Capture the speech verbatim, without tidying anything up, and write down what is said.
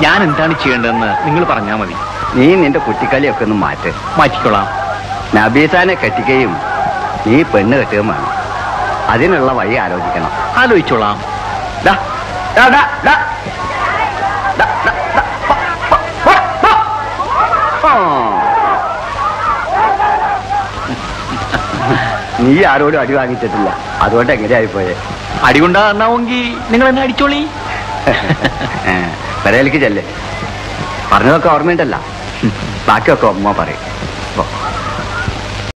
ഞാൻ എന്താണ് ചെയ്യേണ്ടതെന്ന് നിങ്ങൾ പറഞ്ഞാൽ മതി. നീ നിന്റെ കുട്ടിക്കളിയൊക്കെ ഒന്ന് മാറ്റ്. മാറ്റിക്കൊള്ളാം. നബീസാനെ കെട്ടിക്കുകയും നീ പെണ്ണ് കെട്ടുകയും വേണം. അതിനുള്ള വഴി ആലോചിക്കണം. ആലോചിച്ചോളാം. നീ ആരോടും അടി വാങ്ങിച്ചിട്ടില്ല, അതുകൊണ്ട് എങ്ങനെയായിപ്പോയെ. അടികൊണ്ടാവുമെങ്കിൽ നിങ്ങൾ എന്നെ അടിച്ചോളി. പെരയിലേക്ക് ചെല്ലേ. പറഞ്ഞതൊക്കെ ഓർമ്മയുണ്ടല്ല, ബാക്കിയൊക്കെ അമ്മ പറയും.